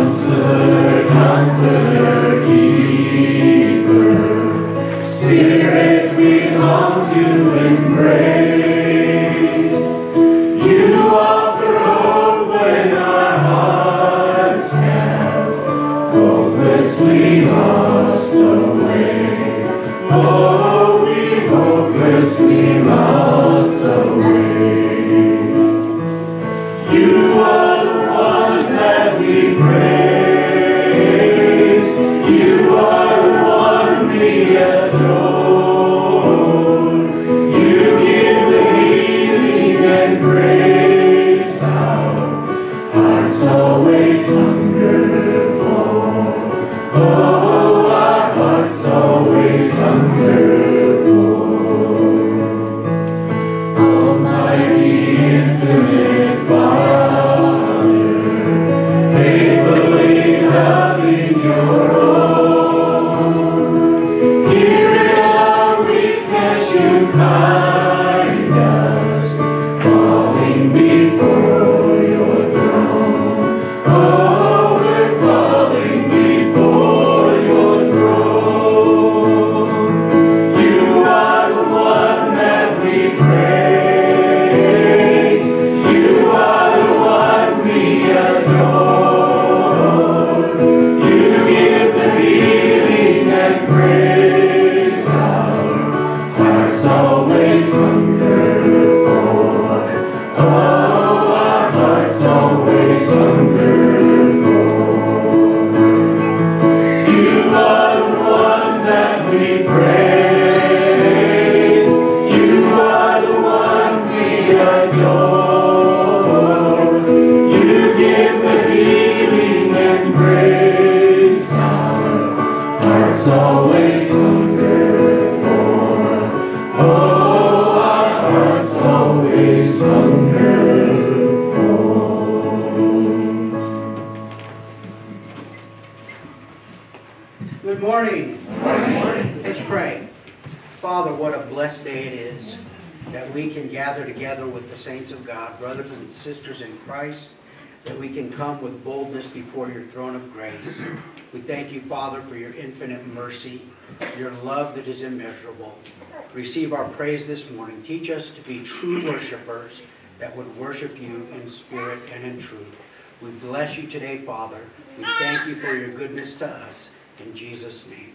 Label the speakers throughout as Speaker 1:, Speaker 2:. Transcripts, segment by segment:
Speaker 1: Sisters in Christ, that we can come with boldness before your throne of grace. We thank you, Father, for your infinite mercy, your love that is immeasurable. Receive our praise this morning. Teach us to be true worshipers that would worship you in spirit and in truth. We bless you today, Father. We thank you for your goodness to us. In Jesus' name,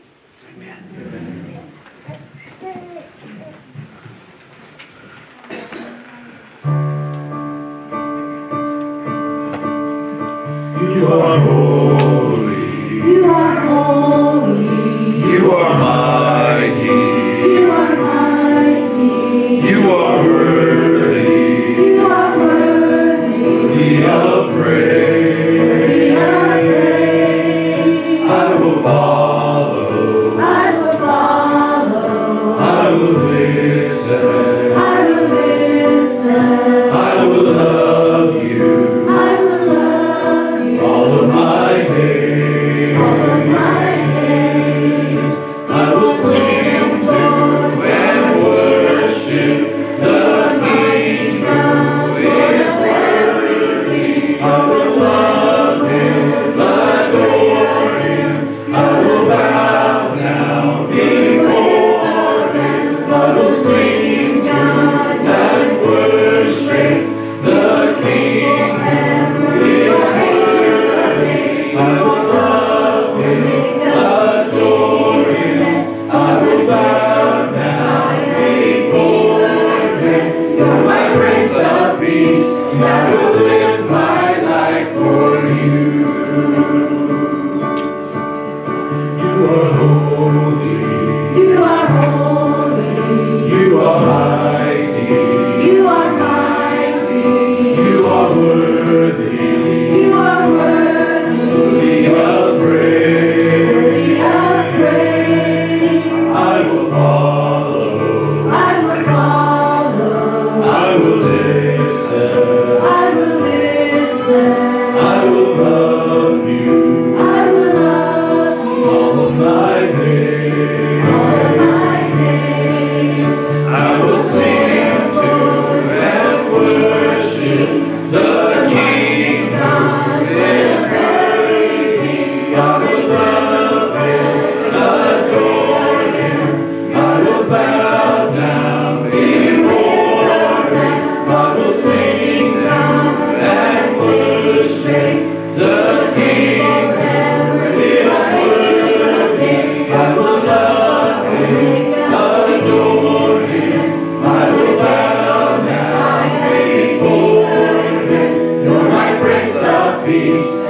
Speaker 1: amen.
Speaker 2: You are holy.
Speaker 3: You are holy.
Speaker 2: You are mighty.
Speaker 3: You are mighty.
Speaker 2: You are worthy.
Speaker 3: You are worthy.
Speaker 2: Worthy of praise.
Speaker 3: Worthy of praise.
Speaker 2: I will follow.
Speaker 3: I will follow.
Speaker 2: I will listen.
Speaker 3: I will listen.
Speaker 2: I will love you.
Speaker 3: I will love you.
Speaker 2: All of my days.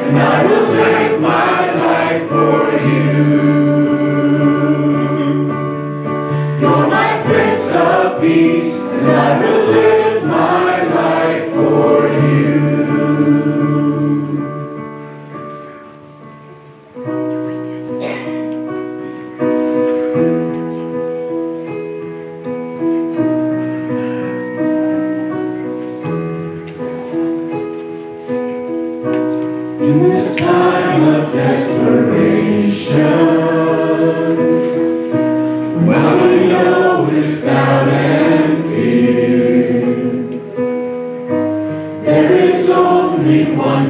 Speaker 2: and I will live my life for you. You're my Prince of Peace, and I will live my life for you. In this time of desperation, when we know it's doubt and fear, there is only one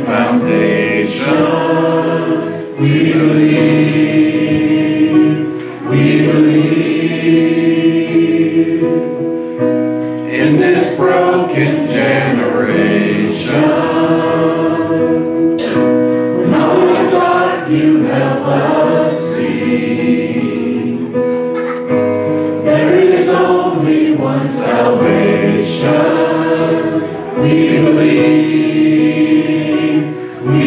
Speaker 2: foundation. We believe, we believe. In this broken generation, you help us see there is only one salvation. We believe, we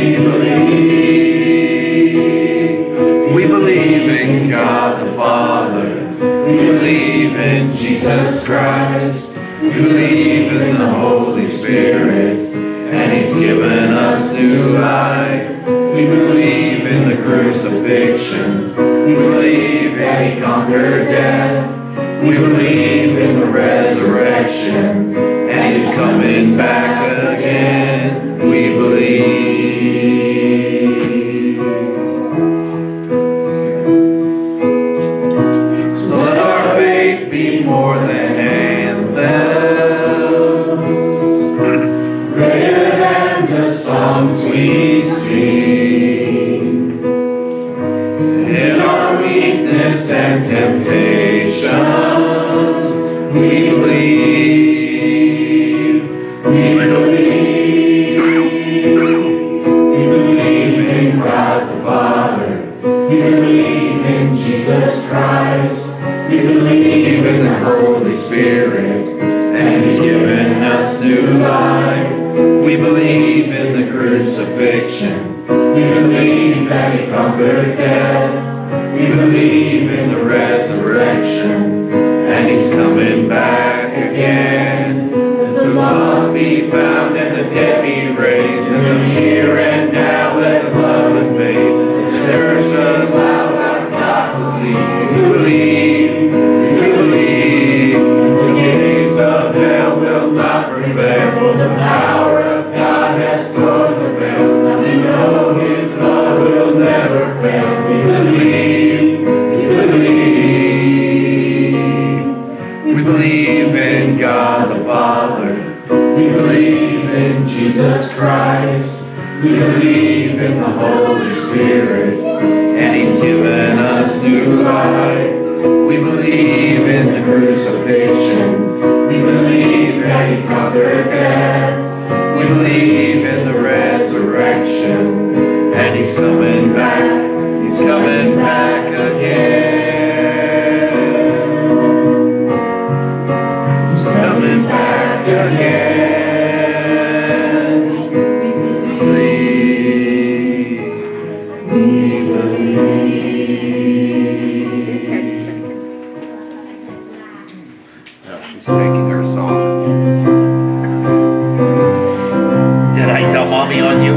Speaker 2: believe. We believe in God the Father. We believe in Jesus Christ. We believe in the Holy Spirit, and He's given us new life. We believe in the crucifixion. We believe that He conquered death. We believe in the resurrection, and He's coming back again. We believe. So let our faith be more than anthems, greater than the songs we sing. In our weakness and temptations, we believe, we believe. We believe in God the Father. We believe in Jesus Christ. We believe in the Holy Spirit, and He's given us new life. We believe in the crucifixion. We believe that He conquered death. We believe in the resurrection, and He's coming back again. Let the lost be found and the dead be raised. In the here and now let the love invade. The church of cloud our God will see. We believe, we believe. The gates of hell will not prevail, for the power of God has torn the veil. And we know His love will never fail. We believe, we believe. We believe in God the Father. We believe in Jesus Christ. We believe in the Holy Spirit, and He's given us new life. We believe in the crucifixion. We believe that He conquered death. We believe in the resurrection, and He's coming back. He's coming back again. He's coming back again. We believe. Now she's taking her song. Did I tell Mommy on you?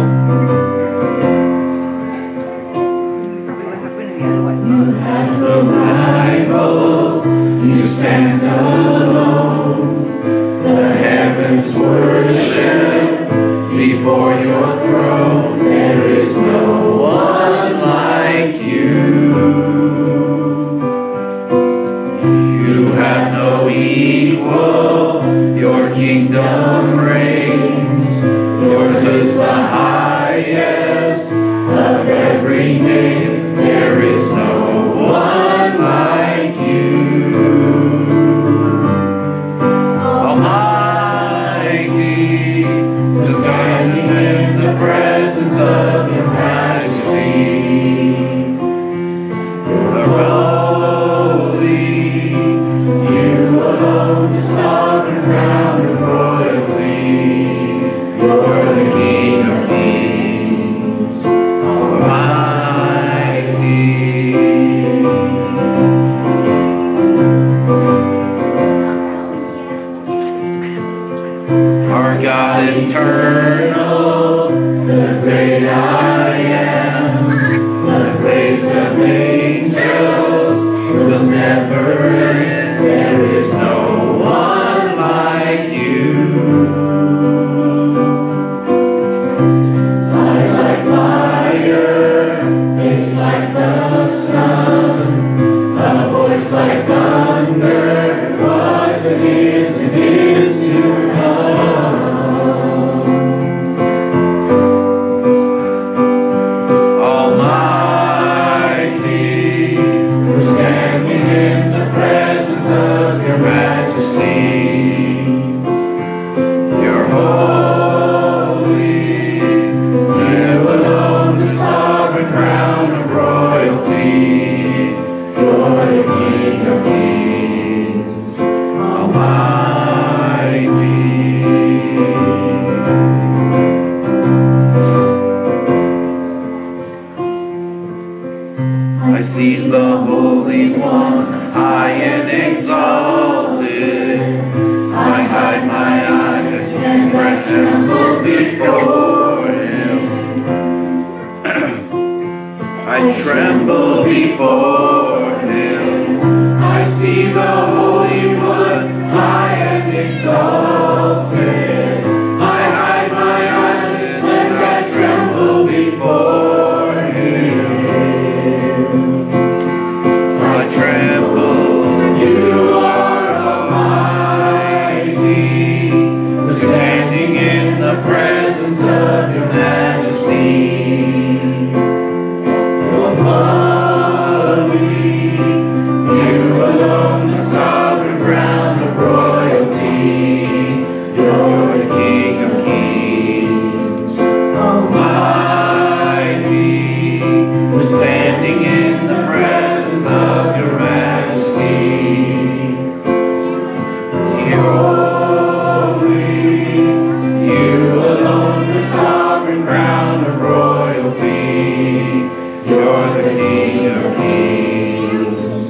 Speaker 2: You have the Bible, you stand alone. The heavens worship before your throne. There is no one like you. You have no equal, your kingdom reigns. Yours is the highest of every name. There is no one like you. Almighty, standing in the presence of your majesty. You're holy, you alone, the sovereign crown of royalty. You're the King of kings. I see the Holy One, high and exalted. I hide my eyes and tremble before Him. I tremble before Him. I see the Holy One, high and exalted. I hide my eyes and I tremble before Him. I tremble. You are almighty, standing in the presence of Your Majesty. You alone, the sovereign crown of royalty. You're the King of kings, almighty. We're standing in the presence of Your Majesty. You're holy. You alone, the sovereign crown of royalty. You're the King of kings,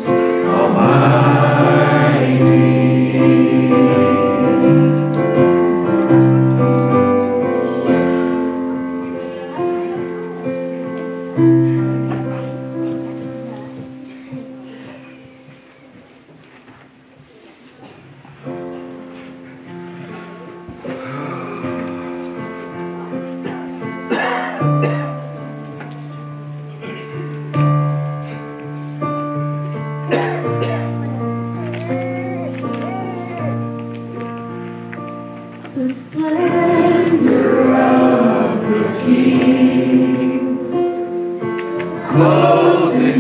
Speaker 2: almighty.
Speaker 3: The splendor of the King,
Speaker 2: Clothed in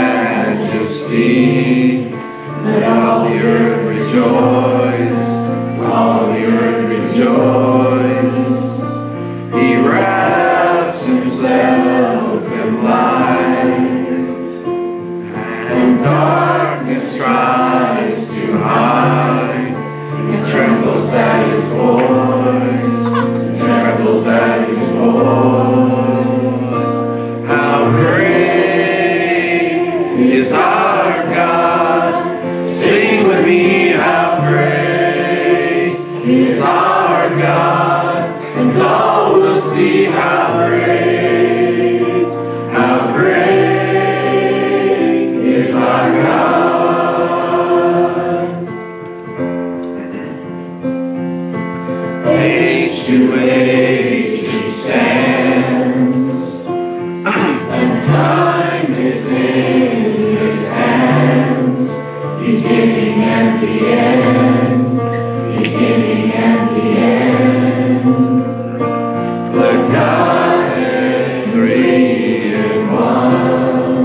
Speaker 2: majesty, let all the earth rejoice, all the earth rejoice. He wraps Himself in light, and darkness tries to hide. It trembles at His voice, it trembles at His voice. How great is our God! Sing with me, how great is our God! And all will see how great is our God. Age to age He stands, and time is in His hands. Beginning and the end, beginning and the end. The Godhead, three in one.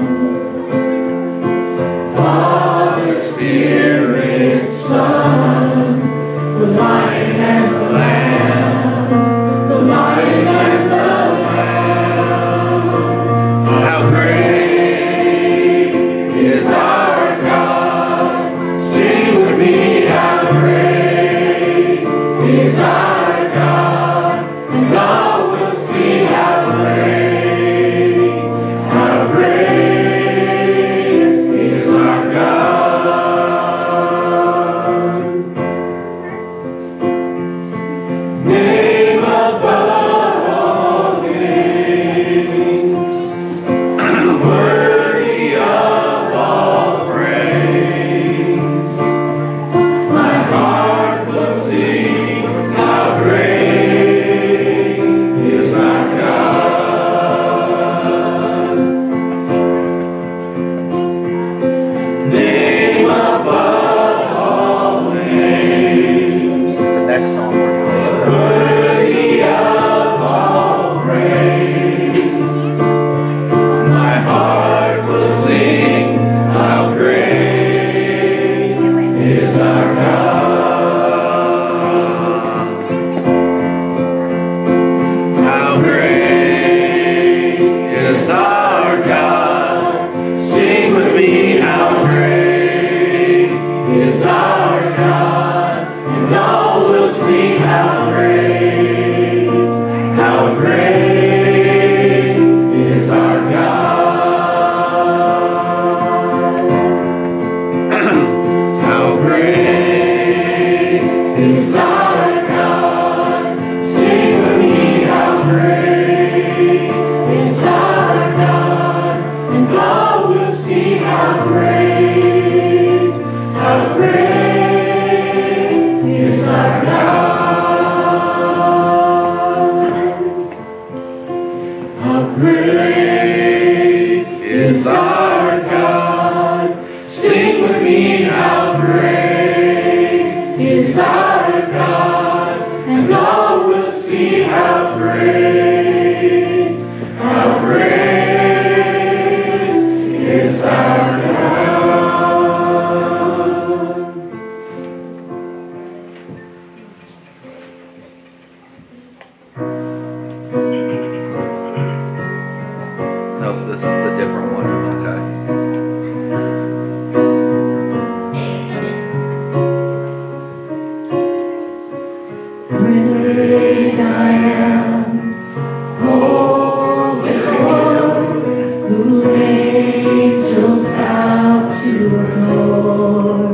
Speaker 2: Father, Spirit, Son, the Lion and the Lamb, the Lion and the Lamb. How great is our God! Sing with me, how is our God. Sing with me, how great is our God, and all will see how great is our God.
Speaker 4: Nope, this is the different one. Okay.
Speaker 3: Great I am, holy Lord, who angels bow to adore.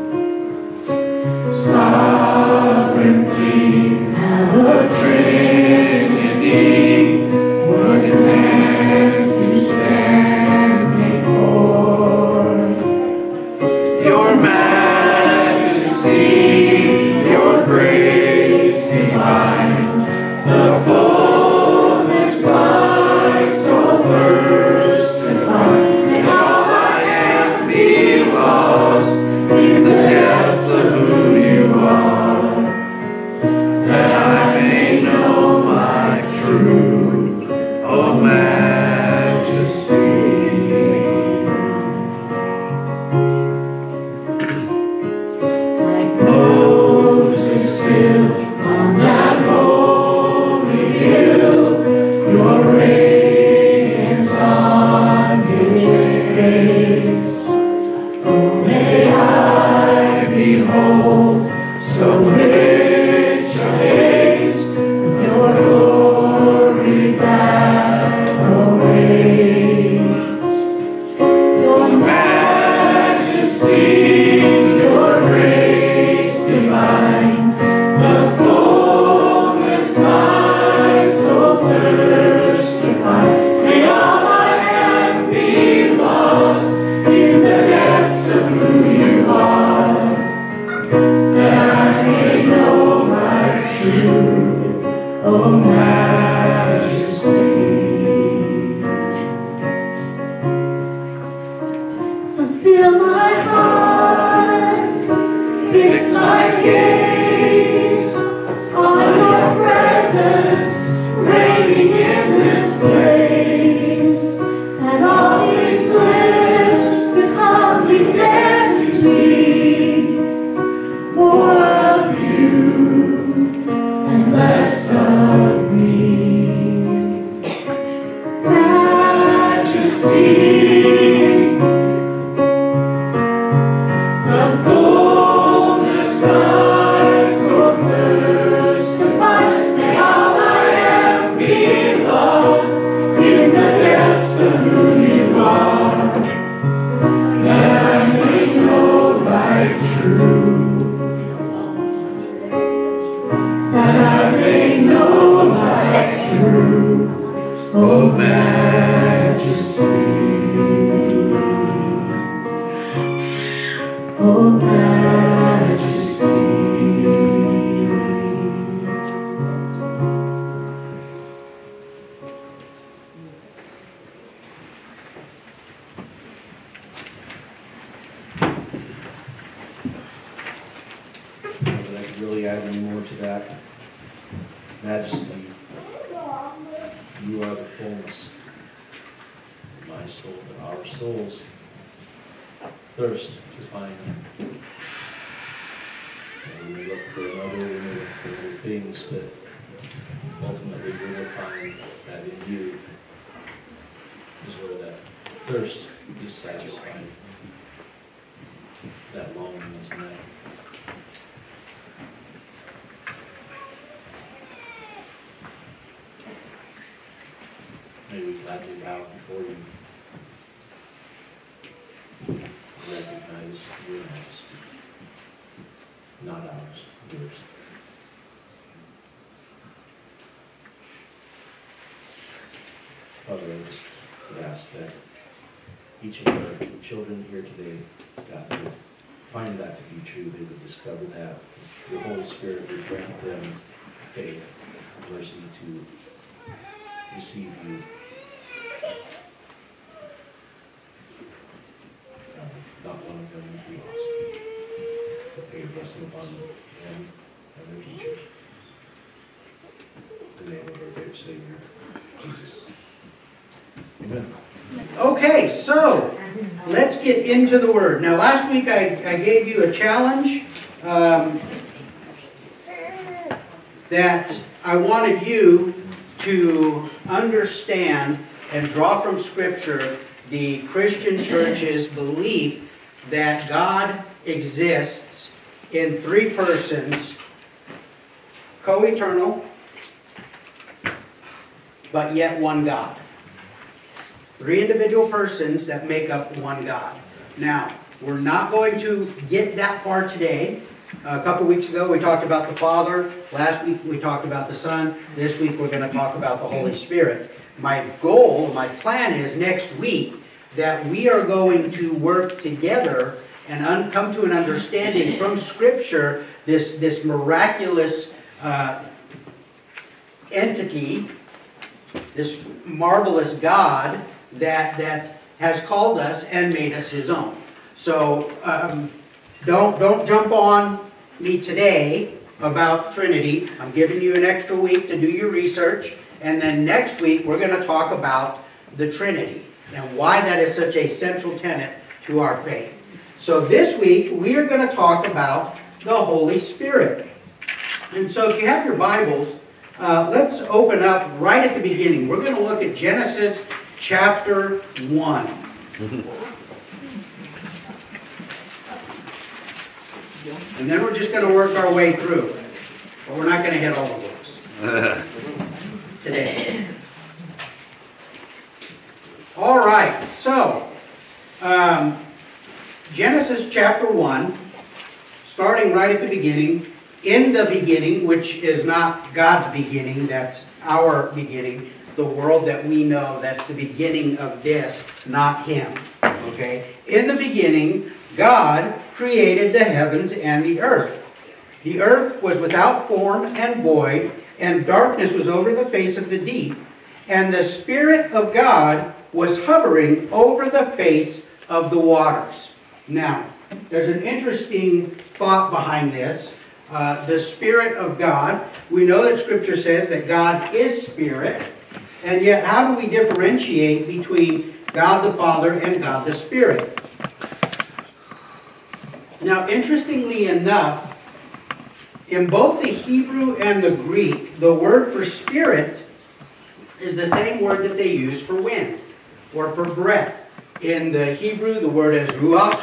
Speaker 3: Sovereign King, and the Trinity was meant to stand before.
Speaker 2: Your majesty, your grace divine, the fullness my soul thirsts to find, and all I am be lost in the depths of who you are, that I may know my true, oh majesty.
Speaker 3: Like Moses still on that holy hill, your radiance on his face. Oh, may I behold so rich a taste of your glory that awaits. Your majesty, your grace divine, the fullness my soul thirsts to find. May all I am be lost in the depths of who you are, that I may know my true, oh majesty. So still my heart, fix my gaze on your presence, reigning in this place, and all these lips could hardly dare to see more of you and less of me. Majesty, the fullness I so thirst to find, may all I am be lost in the depths of who you are, that I may know life true, that I may know life true, oh majesty. Oh majesty.
Speaker 5: Not that I could really add any more to that. Majesty, you are the fullness of my soul, and our souls thirst to find you. And we may look for another, we may look for other things, but ultimately we will find that in you is where that thirst is satisfied, that longing is met. May we gladly bow before you, recognize your majesty, not ours, yours. Father, I just ask that each of our children here today, God, would find that to be true. They would discover that. Your Holy Spirit would grant them faith, mercy to receive you. them would be awesome. May your blessing upon them and their teachers. In the name of our great Savior, Jesus. Amen.
Speaker 1: Okay, so let's get into the Word. Now, last week I gave you a challenge that I wanted you to understand and draw from Scripture the Christian church's belief that God exists in three persons, co-eternal, but yet one God. Three individual persons that make up one God. Now, we're not going to get that far today. A couple weeks ago we talked about the Father. Last week we talked about the Son. This week we're going to talk about the Holy Spirit. My goal, my plan is next week that we are going to work together and come to an understanding from Scripture, this miraculous entity, this marvelous God that has called us and made us His own. So don't jump on me today about Trinity. I'm giving you an extra week to do your research, and then next week we're going to talk about the Trinity and why that is such a central tenet to our faith. So this week we are going to talk about the Holy Spirit. And so if you have your Bibles, let's open up right at the beginning. We're going to look at Genesis chapter 1. And then we're just going to work our way through. But we're not going to hit all the books today. All right, so Genesis chapter 1, starting right at the beginning. In the beginning, which is not God's beginning, that's our beginning. The world that we know, that's the beginning of this, not Him. Okay? In the beginning, God created the heavens and the earth. The earth was without form and void, and darkness was over the face of the deep. And the Spirit of God was hovering over the face of the waters. Now, there's an interesting thought behind this. The Spirit of God. We know that Scripture says that God is Spirit. And yet, how do we differentiate between God the Father and God the Spirit? Now, interestingly enough, in both the Hebrew and the Greek, the word for spirit is the same word that they use for wind or for breath. In the Hebrew, the word is ruach,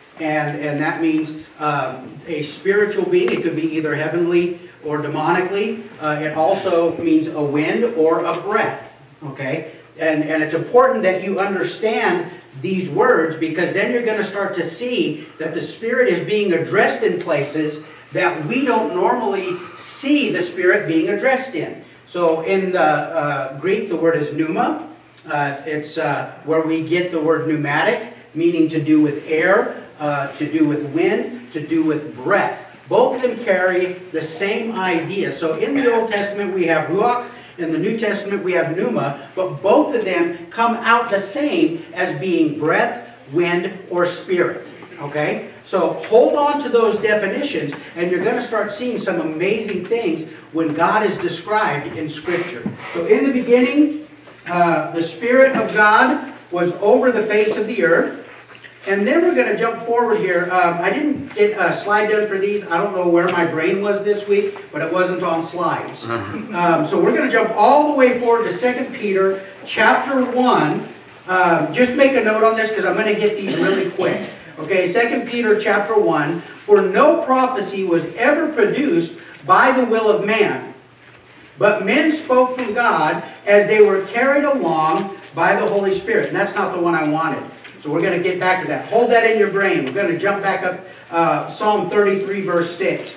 Speaker 1: and that means a spiritual being. It could be either heavenly or demonically. It also means a wind or a breath. Okay? And it's important that you understand these words, because then you're going to start to see that the Spirit is being addressed in places that we don't normally see the Spirit being addressed in. So in the Greek, the word is pneuma. It's where we get the word pneumatic, meaning to do with air, to do with wind, to do with breath. Both of them carry the same idea. So in the Old Testament we have ruach, in the New Testament we have pneuma, but both of them come out the same as being breath, wind, or spirit. Okay? So hold on to those definitions, and you're going to start seeing some amazing things when God is described in Scripture. So in the beginning, the Spirit of God was over the face of the earth. And then we're going to jump forward here. I didn't get a slide done for these. I don't know where my brain was this week, but it wasn't on slides. So we're going to jump all the way forward to 2 Peter chapter 1. Just make a note on this because I'm going to get these really quick. Okay, 2 Peter chapter 1. For no prophecy was ever produced by the will of man, but men spoke from God as they were carried along by the Holy Spirit. And that's not the one I wanted. So we're going to get back to that. Hold that in your brain. We're going to jump back up. Psalm 33 verse 6.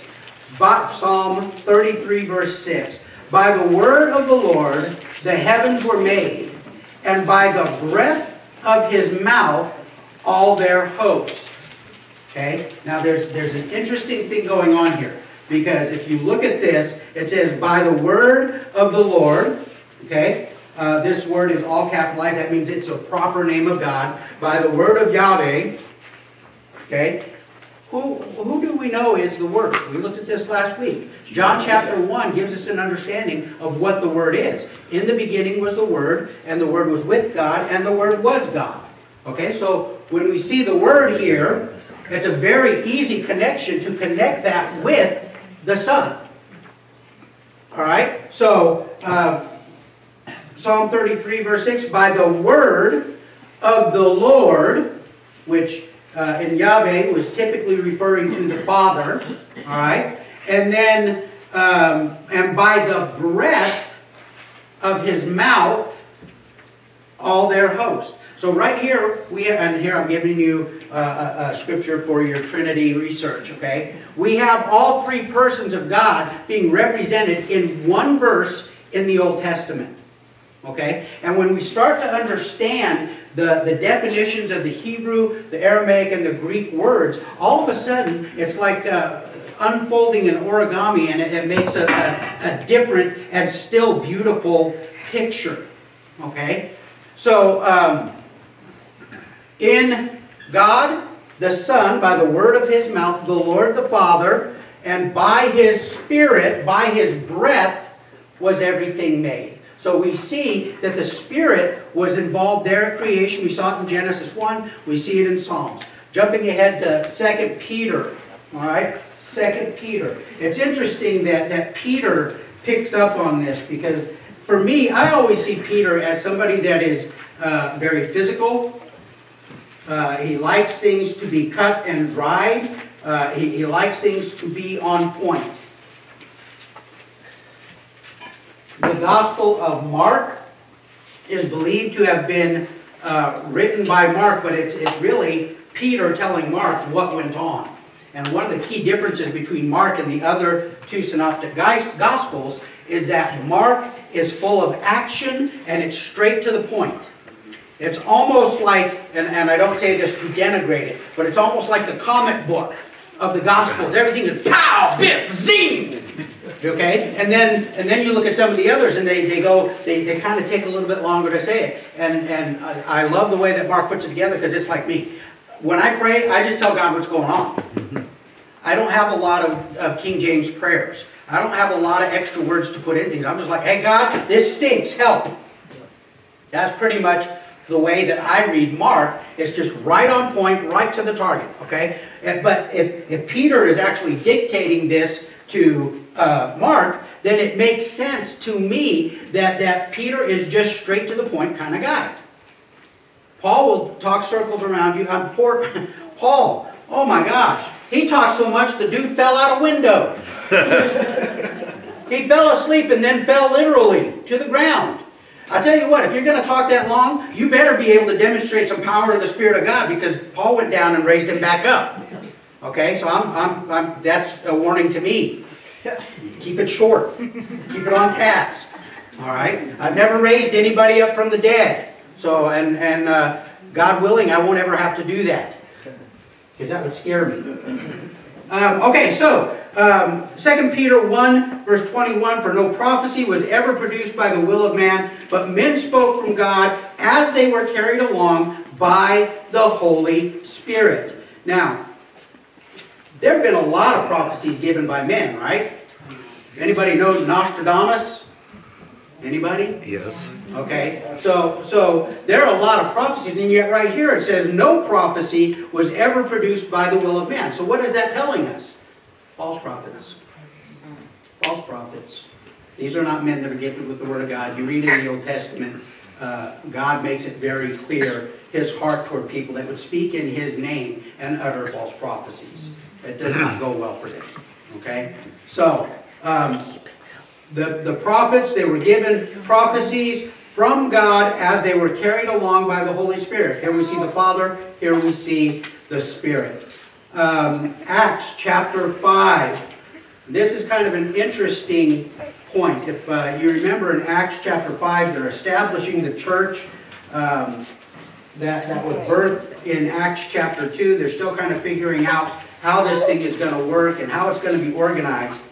Speaker 1: Psalm 33 verse 6. By the word of the Lord the heavens were made, and by the breath of His mouth all their hosts. Okay? Now there's an interesting thing going on here. Because if you look at this, it says, by the word of the Lord. Okay? This word is all capitalized. That means it's a proper name of God. By the word of Yahweh, Okay? Who do we know is the Word? We looked at this last week. John chapter 1 gives us an understanding of what the Word is. In the beginning was the Word, and the Word was with God, and the Word was God. Okay, so when we see the Word here, it's a very easy connection to connect that with the Son. All right, so Psalm 33 verse 6, by the word of the Lord, which in Yahweh was typically referring to the Father, all right, and then and by the breath of his mouth, all their host. So right here, and here I'm giving you a scripture for your Trinity research, okay? We have all three persons of God being represented in one verse in the Old Testament, okay? And when we start to understand the definitions of the Hebrew, the Aramaic, and the Greek words, all of a sudden, it's like unfolding an origami, and it makes a different and still beautiful picture, okay? So, in God, the Son, by the word of his mouth, the Lord the Father, and by his Spirit, by his breath, was everything made. So we see that the Spirit was involved there at creation. We saw it in Genesis 1. We see it in Psalms. Jumping ahead to 2 Peter. All right? 2 Peter. It's interesting that Peter picks up on this, because for me, I always see Peter as somebody that is very physical. He likes things to be cut and dried. He likes things to be on point. The Gospel of Mark is believed to have been written by Mark, but it's really Peter telling Mark what went on. And one of the key differences between Mark and the other two synoptic Gospels is that Mark is full of action and it's straight to the point. It's almost like, and I don't say this to denigrate it, but it's almost like the comic book of the Gospels. Everything is pow, biff, zing. Okay, and then you look at some of the others, and they kind of take a little bit longer to say it. And I love the way that Mark puts it together, because it's like me. When I pray, I just tell God what's going on. I don't have a lot of King James prayers. I don't have a lot of extra words to put in things. I'm just like, hey God, this stinks, help. That's pretty much the way that I read Mark. Is just right on point, right to the target, okay? But if Peter is actually dictating this to Mark, then it makes sense to me that Peter is just straight to the point kind of guy. Paul will talk circles around you. Poor Paul, oh my gosh, he talked so much the dude fell out a window. He fell asleep and then fell literally to the ground. I tell you what, if you're going to talk that long, you better be able to demonstrate some power of the Spirit of God, because Paul went down and raised him back up. Okay, so that's a warning to me. Keep it short. Keep it on task. All right? I've never raised anybody up from the dead. So, and God willing, I won't ever have to do that, because that would scare me. Okay, so 2 Peter 1, verse 21, for no prophecy was ever produced by the will of man, but men spoke from God as they were carried along by the Holy Spirit. Now, there have been a lot of prophecies given by men, right? Anybody know Nostradamus? Anybody?
Speaker 4: Yes.
Speaker 1: Okay, so there are a lot of prophecies, and yet right here it says no prophecy was ever produced by the will of man. So what is that telling us? False prophets. False prophets. These are not men that are gifted with the Word of God. You read in the Old Testament, God makes it very clear His heart toward people that would speak in His name and utter false prophecies. It does not go well for them. Okay? So, the prophets, they were given prophecies from God as they were carried along by the Holy Spirit. Here we see the Father, here we see the Spirit. Acts chapter 5. This is kind of an interesting point. If you remember in Acts chapter 5, they're establishing the church that was birthed in Acts chapter 2. They're still kind of figuring out how this thing is going to work and how it's going to be organized.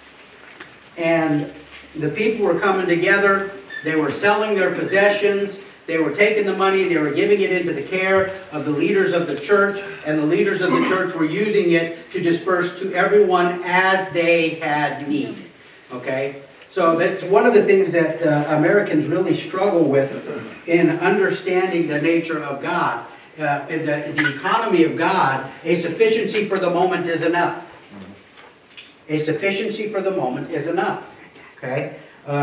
Speaker 1: And the people were coming together. They were selling their possessions. They were taking the money, they were giving it into the care of the leaders of the church, and the leaders of the church were using it to disperse to everyone as they had need. Okay? So that's one of the things that Americans really struggle with in understanding the nature of God. The economy of God, a sufficiency for the moment is enough. A sufficiency for the moment is enough. Okay?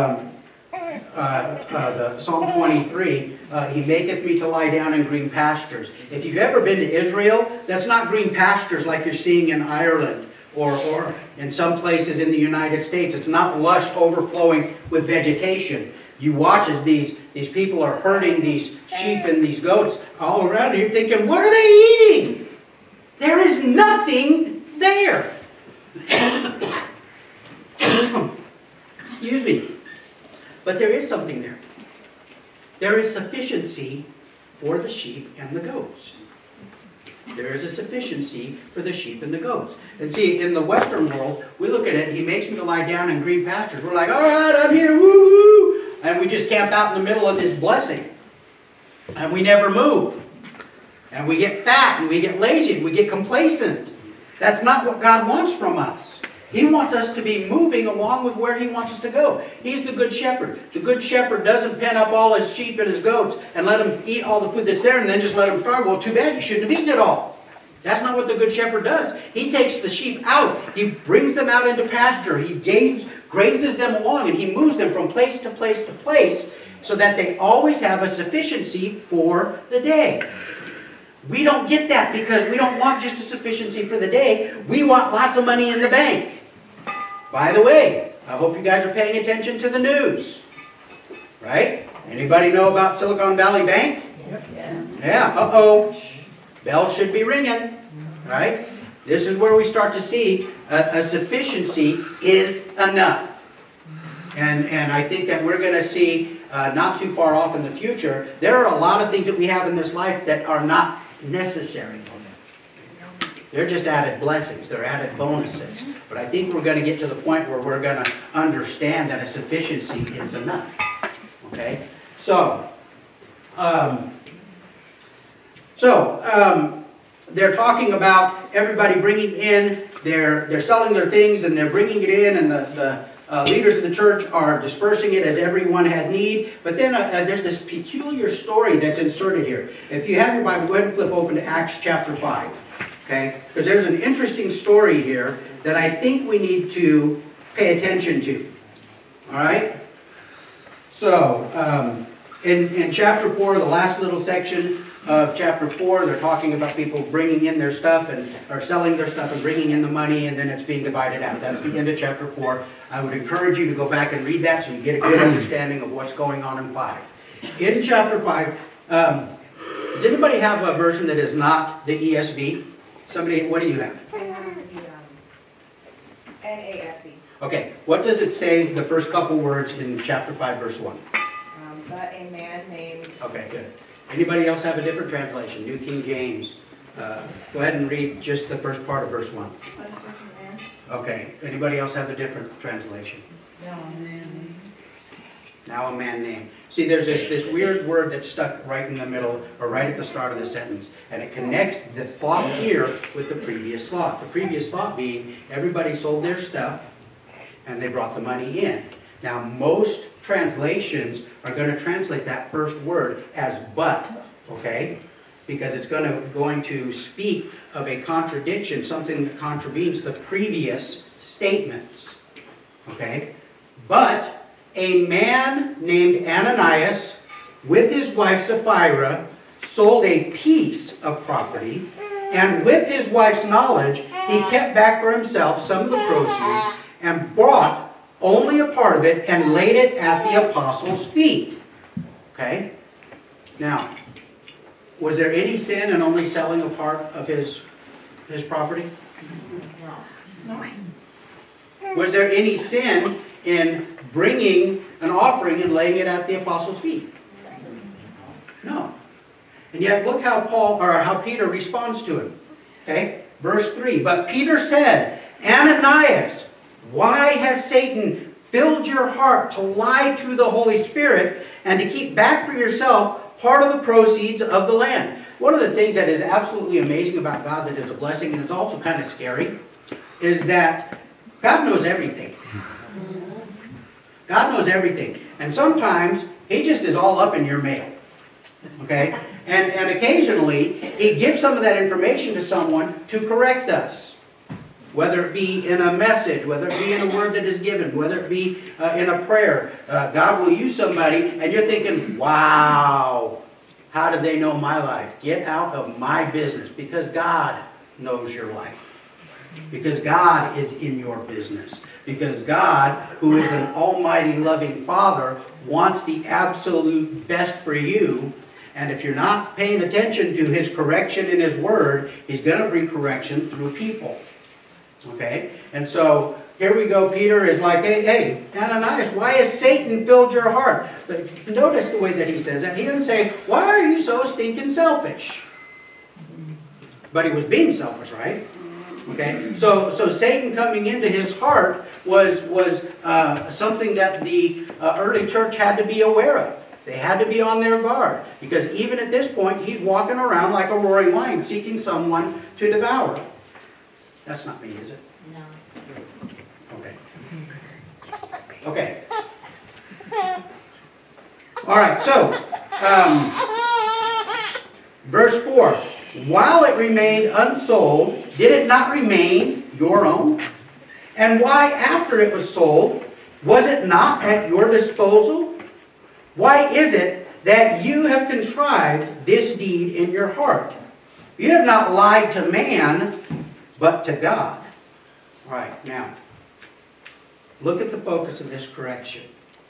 Speaker 1: The Psalm 23, He maketh me to lie down in green pastures. If you've ever been to Israel, that's not green pastures like you're seeing in Ireland or in some places in the United States. It's not lush, overflowing with vegetation. You watch as these people are herding these sheep and these goats all around, and you're thinking, what are they eating? There is nothing there. Excuse me. But there is something there. There is sufficiency for the sheep and the goats. There is a sufficiency for the sheep and the goats. And see, in the Western world, we look at it, He makes me to lie down in green pastures. We're like, all right, I'm here, woo-woo. And we just camp out in the middle of this blessing. And we never move. And we get fat, and we get lazy, and we get complacent. That's not what God wants from us. He wants us to be moving along with where He wants us to go. He's the good shepherd. The good shepherd doesn't pen up all his sheep and his goats and let them eat all the food that's there and then just let them starve. Well, too bad, you shouldn't have eaten it all. That's not what the good shepherd does. He takes the sheep out. He brings them out into pasture. He grazes them along, and He moves them from place to place to place so that they always have a sufficiency for the day. We don't get that because we don't want just a sufficiency for the day. We want lots of money in the bank. By the way, I hope you guys are paying attention to the news. Right? Anybody know about Silicon Valley Bank? Yeah, uh-oh. Bell should be ringing. Right? This is where we start to see a sufficiency is enough. And I think that we're going to see, not too far off in the future, there are a lot of things that we have in this life that are not necessary. They're just added blessings. They're added bonuses. But I think we're going to get to the point where we're going to understand that a sufficiency is enough. Okay? So, they're talking about everybody bringing in, they're selling their things and they're bringing it in, and the leaders of the church are dispersing it as everyone had need. But then there's this peculiar story that's inserted here. If you have your Bible, go ahead and flip open to Acts chapter 5. Okay? Because there's an interesting story here that I think we need to pay attention to. Alright? So, in chapter 4, the last little section of chapter 4, they're talking about people bringing in their stuff or selling their stuff and bringing in the money, and then it's being divided out. That's the end of chapter 4. I would encourage you to go back and read that so you get a good understanding of what's going on in 5. In chapter 5, does anybody have a version that is not the ESV? Somebody, what do you have?
Speaker 6: NASB.
Speaker 1: Okay, what does it say, the first couple words in chapter 5, verse 1?
Speaker 6: But a man named...
Speaker 1: Okay, good. Anybody else have a different translation? New King James. Go ahead and read just the first part of verse 1. Okay, anybody else have a different translation? Now a man named. See, there's this weird word that's stuck right in the middle, or right at the start of the sentence, and it connects the thought here with the previous thought. The previous thought being, everybody sold their stuff, and they brought the money in. Now, most translations are going to translate that first word as but, okay? Because it's going to speak of a contradiction, something that contravenes the previous statements, okay? But a man named Ananias, with his wife Sapphira, sold a piece of property, and with his wife's knowledge, he kept back for himself some of the proceeds and brought only a part of it and laid it at the apostles' feet. Okay? Now, was there any sin in only selling a part of his property? No. Was there any sin in bringing an offering and laying it at the apostles' feet? No. And yet look how Peter responds to him. Okay? Verse 3. But Peter said, Ananias, why has Satan filled your heart to lie to the Holy Spirit and to keep back for yourself part of the proceeds of the land. One of the things that is absolutely amazing about God that is a blessing, and it's also kind of scary, is that God knows everything. God knows everything. And sometimes He just is all up in your mail. Okay? And occasionally, He gives some of that information to someone to correct us. Whether it be in a message, whether it be in a word that is given, whether it be in a prayer. God will use somebody, and you're thinking, wow, how did they know my life? Get out of my business, because God knows your life. Because God is in your business. Because God, who is an almighty loving Father, wants the absolute best for you. And if you're not paying attention to His correction in His Word, He's going to bring correction through people. Okay? And so, here we go. Peter is like, hey, Ananias, why has Satan filled your heart? But notice the way that he says that. He doesn't say, why are you so stinking selfish? But he was being selfish, right? Okay? So Satan coming into his heart was something that the early church had to be aware of. They had to be on their guard. Because even at this point, he's walking around like a roaring lion, seeking someone to devour. That's not me, is it?
Speaker 7: No.
Speaker 1: Okay. Okay. All right, so, verse 4. While it remained unsold, did it not remain your own? And why, after it was sold, was it not at your disposal? Why is it that you have contrived this deed in your heart? You have not lied to man, but to God. All right, now, look at the focus of this correction.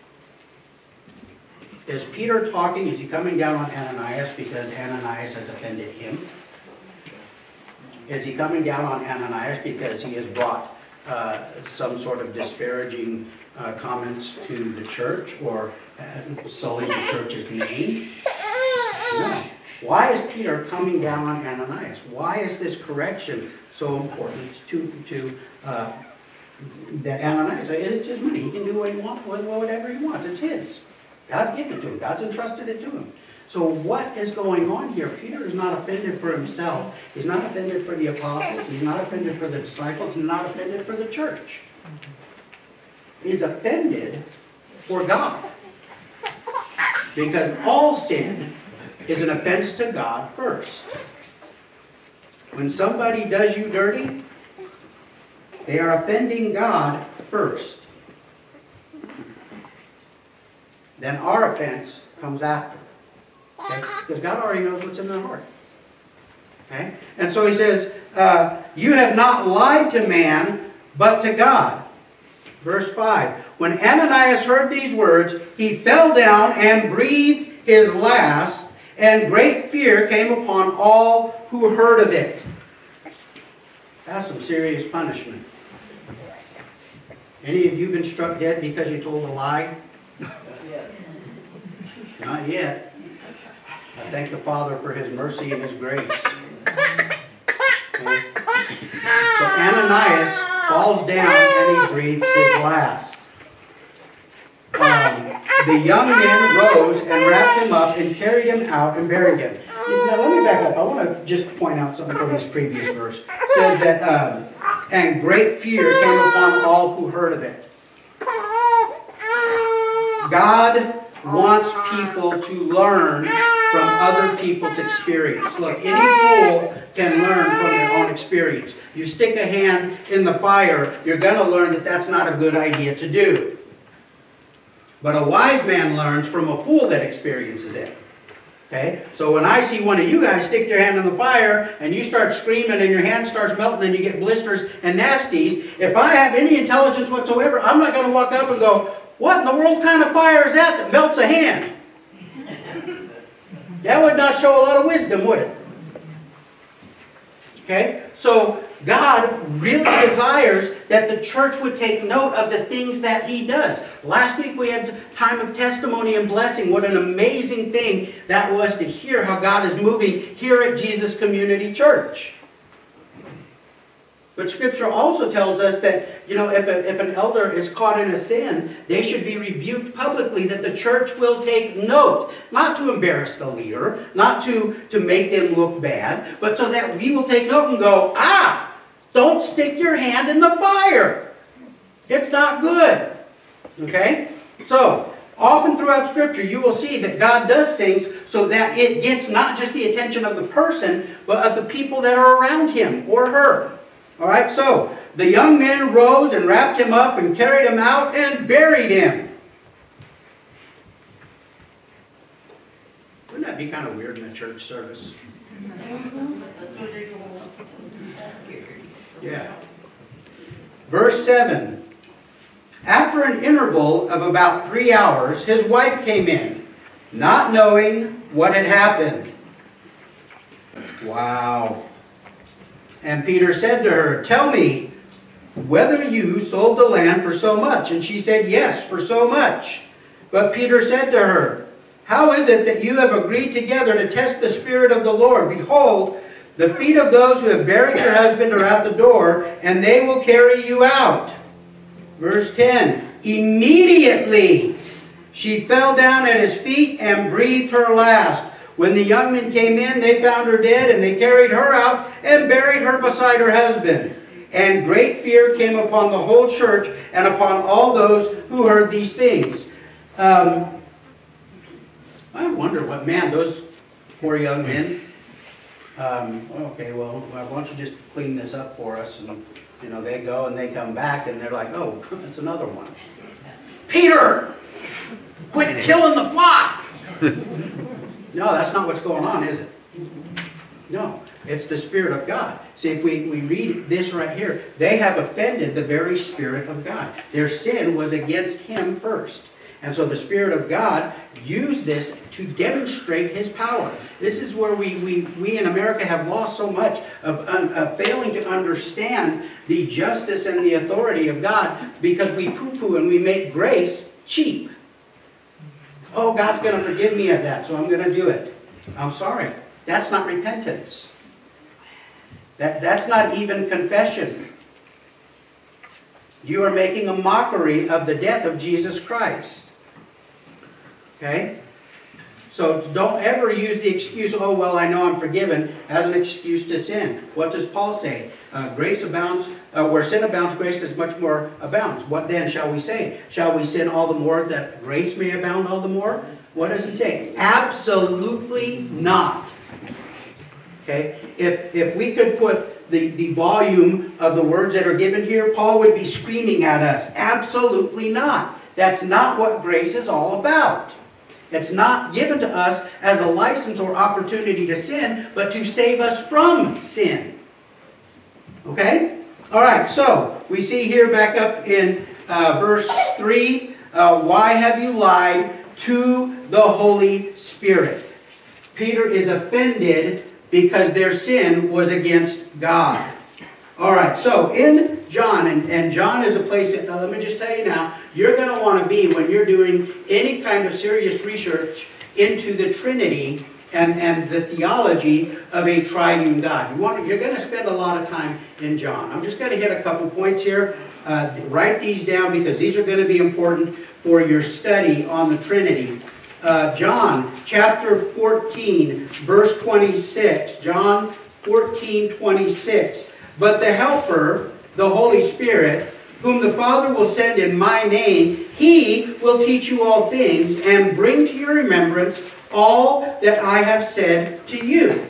Speaker 1: Is Peter talking, is he coming down on Ananias because Ananias has offended him? Is he coming down on Ananias because he has brought some sort of disparaging comments to the church or sullied the church's name? No. Why is Peter coming down on Ananias? Why is this correction so important to that Ananias? It's his money. He can do what he wants, whatever he wants. It's his. God's given it to him. God's entrusted it to him. So what is going on here? Peter is not offended for himself. He's not offended for the apostles. He's not offended for the disciples. He's not offended for the church. He's offended for God. Because all sin is an offense to God first. When somebody does you dirty, they are offending God first. Then our offense comes after. Okay? Because God already knows what's in their heart. Okay? And so he says, you have not lied to man, but to God. Verse 5. When Ananias heard these words, he fell down and breathed his last, and great fear came upon all who heard of it. That's some serious punishment. Any of you been struck dead because you told a lie? Not yet. I thank the Father for His mercy and His grace. Okay. So Ananias falls down and he breathes his last. The young men rose and wrapped him up and carried him out and buried him. Now let me back up. I want to just point out something from this previous verse. It says that, and great fear came upon all who heard of it. God wants people to learn from other people's experience. Look, any fool can learn from their own experience. You stick a hand in the fire, you're going to learn that that's not a good idea to do. But a wise man learns from a fool that experiences it. Okay? So when I see one of you guys stick your hand in the fire and you start screaming and your hand starts melting and you get blisters and nasties, if I have any intelligence whatsoever, I'm not going to walk up and go, what in the world kind of fire is that melts a hand? That would not show a lot of wisdom, would it? Okay? So God really desires that the church would take note of the things that He does. Last week we had a time of testimony and blessing. What an amazing thing that was to hear how God is moving here at Jesus Community Church. But Scripture also tells us that, you know, if an elder is caught in a sin, they should be rebuked publicly, that the church will take note. Not to embarrass the leader, not to make them look bad, but so that we will take note and go, don't stick your hand in the fire. It's not good. Okay? So, often throughout Scripture, you will see that God does things so that it gets not just the attention of the person, but of the people that are around him or her. All right, so the young men rose and wrapped him up and carried him out and buried him. Wouldn't that be kind of weird in a church service? Yeah. Verse 7. After an interval of about 3 hours, his wife came in, not knowing what had happened. Wow. And Peter said to her, "Tell me whether you sold the land for so much." And she said, "Yes, for so much." But Peter said to her, "How is it that you have agreed together to test the Spirit of the Lord? Behold, the feet of those who have buried your husband are at the door, and they will carry you out." Verse 10, immediately she fell down at his feet and breathed her last. When the young men came in, they found her dead, and they carried her out and buried her beside her husband. And great fear came upon the whole church and upon all those who heard these things. I wonder what, man, those 4 young men, okay, well, why don't you just clean this up for us? And, you know, they go and they come back and they're like, oh, it's another one. Peter, quit killing the flock. No, that's not what's going on, is it? No, it's the Spirit of God. See, if we read this right here, they have offended the very Spirit of God. Their sin was against Him first. And so the Spirit of God used this to demonstrate His power. This is where we in America have lost so much of failing to understand the justice and the authority of God, because we poo-poo and we make grace cheap. Oh, God's going to forgive me of that, so I'm going to do it. I'm sorry. That's not repentance. That's not even confession. You are making a mockery of the death of Jesus Christ. Okay? So don't ever use the excuse, oh, well, I know I'm forgiven, as an excuse to sin. What does Paul say? Grace abounds, where sin abounds, grace does much more abounds. What then shall we say? Shall we sin all the more that grace may abound all the more? What does he say? Absolutely not. Okay? If we could put the volume of the words that are given here, Paul would be screaming at us. Absolutely not. That's not what grace is all about. It's not given to us as a license or opportunity to sin, but to save us from sin. Okay? All right, so we see here back up in verse 3, why have you lied to the Holy Spirit? Peter is offended because their sin was against God. All right, so in John, and John is a place that, now let me just tell you now, you're going to want to be when you're doing any kind of serious research into the Trinity and the theology of a triune God. You're going to spend a lot of time in John. I'm just going to hit a couple points here. Write these down because these are going to be important for your study on the Trinity. John chapter 14, verse 26. John 14:26. But the Helper, the Holy Spirit, whom the Father will send in my name, He will teach you all things and bring to your remembrance all that I have said to you.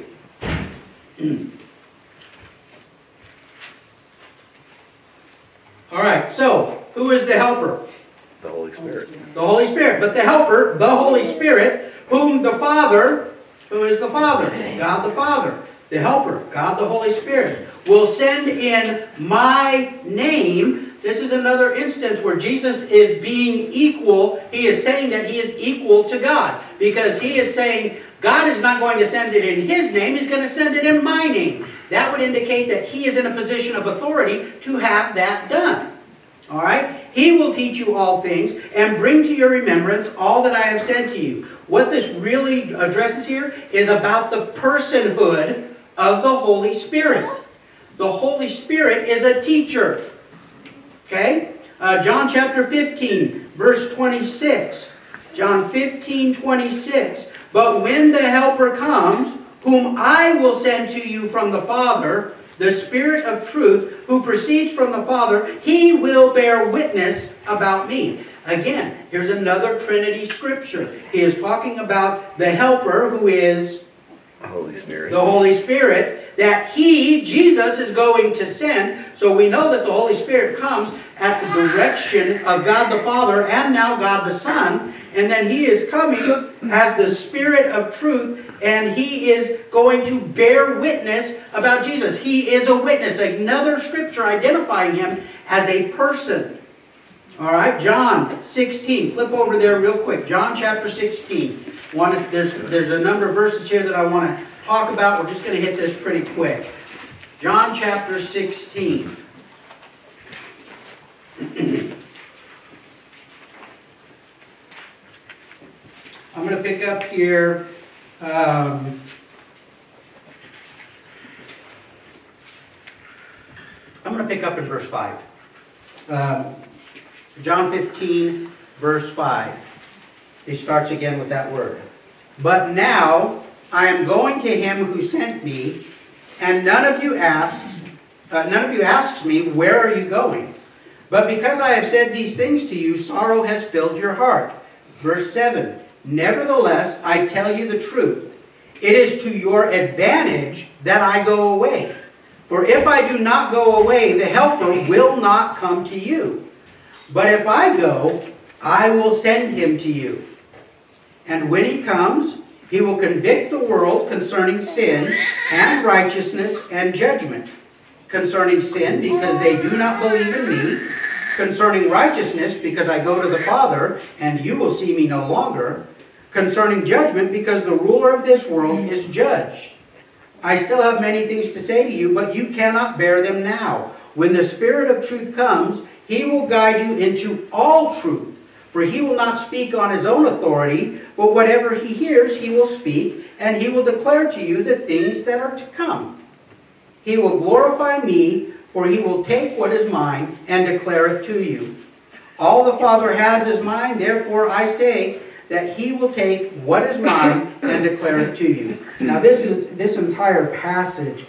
Speaker 1: All right, so who is the Helper?
Speaker 4: The Holy Spirit.
Speaker 1: The Holy Spirit. But the Helper, the Holy Spirit, whom the Father, who is the Father? God the Father. The Helper, God the Holy Spirit, will send in my name. This is another instance where Jesus is being equal. He is saying that He is equal to God. Because He is saying, God is not going to send it in His name. He's going to send it in my name. That would indicate that He is in a position of authority to have that done. All right? He will teach you all things and bring to your remembrance all that I have said to you. What this really addresses here is about the personhood of the Holy Spirit. The Holy Spirit is a teacher. Okay? John chapter 15, verse 26. John 15, 26. But when the Helper comes, whom I will send to you from the Father, the Spirit of truth, who proceeds from the Father, he will bear witness about me. Again, here's another Trinity scripture. He is talking about the Helper, who is
Speaker 4: Holy Spirit.
Speaker 1: the Holy Spirit, that he, Jesus, is going to send. So we know that the Holy Spirit comes at the direction of God the Father and now God the Son. And then he is coming as the Spirit of truth, and he is going to bear witness about Jesus. He is a witness. Another scripture identifying him as a person. All right, John 16. Flip over there real quick. John chapter 16. There's a number of verses here that I want to talk about. We're just going to hit this pretty quick. John chapter 16. I'm going to pick up here. I'm going to pick up in verse 5. John 15, verse 5. He starts again with that word. But now I am going to him who sent me, and none of you asks me, where are you going? But because I have said these things to you, sorrow has filled your heart. Verse 7. Nevertheless, I tell you the truth. It is to your advantage that I go away. For if I do not go away, the Helper will not come to you. But if I go, I will send him to you. And when he comes, he will convict the world concerning sin and righteousness and judgment. Concerning sin, because they do not believe in me. Concerning righteousness, because I go to the Father, and you will see me no longer. Concerning judgment, because the ruler of this world is judged. I still have many things to say to you, but you cannot bear them now. When the Spirit of truth comes, he will guide you into all truth. For he will not speak on his own authority, but whatever he hears, he will speak, and he will declare to you the things that are to come. He will glorify me, for he will take what is mine and declare it to you. All the Father has is mine, therefore I say that he will take what is mine and declare it to you. Now this entire passage,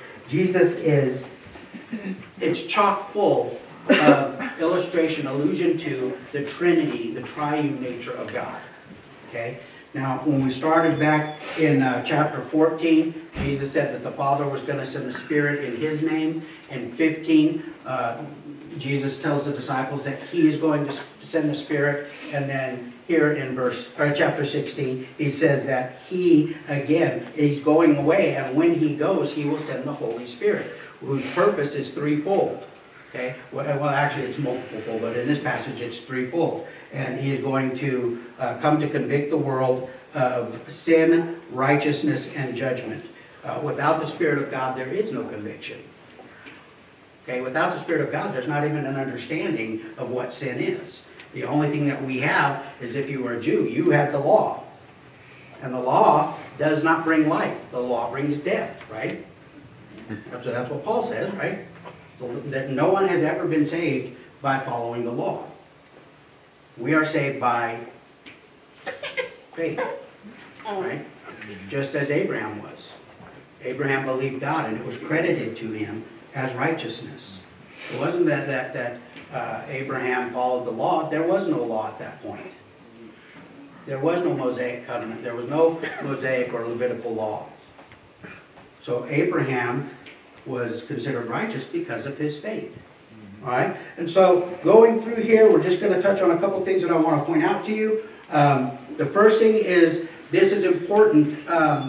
Speaker 1: it's chock full of illustration, allusion to the Trinity, the triune nature of God. Okay? Now, when we started back in chapter 14, Jesus said that the Father was going to send the Spirit in his name. In 15, Jesus tells the disciples that he is going to send the Spirit. And then here in chapter 16, he says that he's going away, and when he goes, he will send the Holy Spirit, whose purpose is threefold. Okay? Well, actually, it's multiple-fold, but in this passage, it's threefold. And he is going to come to convict the world of sin, righteousness, and judgment. Without the Spirit of God, there is no conviction. Okay? Without the Spirit of God, there's not even an understanding of what sin is. The only thing that we have is if you were a Jew, you had the law. And the law does not bring life. The law brings death, right? So that's what Paul says, right? That no one has ever been saved by following the law. We are saved by faith, right? Just as Abraham was. Abraham believed God, and it was credited to him as righteousness. It wasn't that Abraham followed the law. There was no law at that point. There was no Mosaic covenant. There was no Mosaic or Levitical law. So Abraham was considered righteous because of his faith. All right? And so going through here, we're just going to touch on a couple things that I want to point out to you. The first thing is, this is important.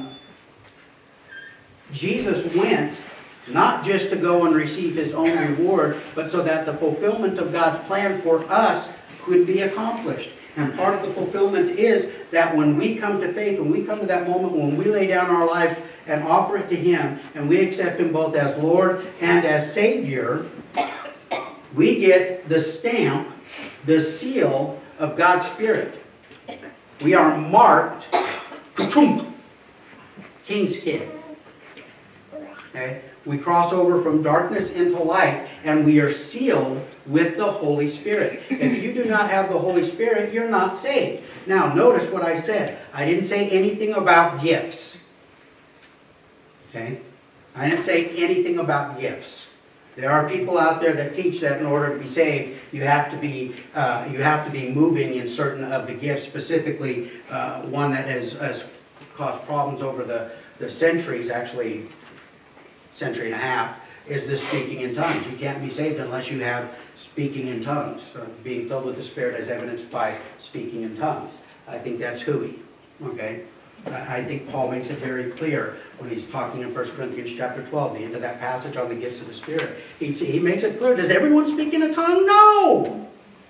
Speaker 1: Jesus went not just to go and receive his own reward, but so that the fulfillment of God's plan for us could be accomplished. And part of the fulfillment is that when we come to faith, when we come to that moment when we lay down our life and offer it to him, and we accept him both as Lord and as Savior, we get the stamp, the seal of God's Spirit. We are marked, King's kid. Okay? We cross over from darkness into light, and we are sealed with the Holy Spirit. If you do not have the Holy Spirit, you're not saved. Now, notice what I said. I didn't say anything about gifts. Okay? I didn't say anything about gifts. There are people out there that teach that in order to be saved, you have to be moving in certain of the gifts, specifically one that has caused problems over the centuries, actually century and a half, is the speaking in tongues. You can't be saved unless you have speaking in tongues, being filled with the Spirit as evidenced by speaking in tongues. I think that's hooey. Okay? I think Paul makes it very clear when he's talking in 1 Corinthians chapter 12, the end of that passage on the gifts of the Spirit. He makes it clear, does everyone speak in a tongue? No!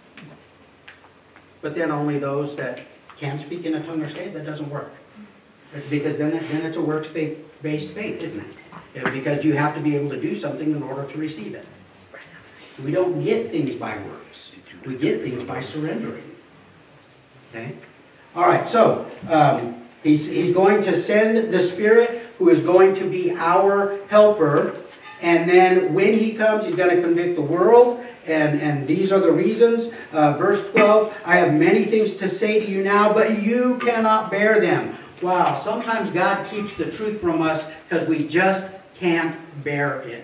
Speaker 1: But then only those that can speak in a tongue are saved. That doesn't work. Because then it's a works-based faith, isn't it? Because you have to be able to do something in order to receive it. We don't get things by works. We get things by surrendering. Okay? All right, so he's going to send the Spirit who is going to be our helper. And then when he comes, he's going to convict the world. And these are the reasons. Verse 12, I have many things to say to you now, but you cannot bear them. Wow, sometimes God keeps the truth from us because we just can't bear it.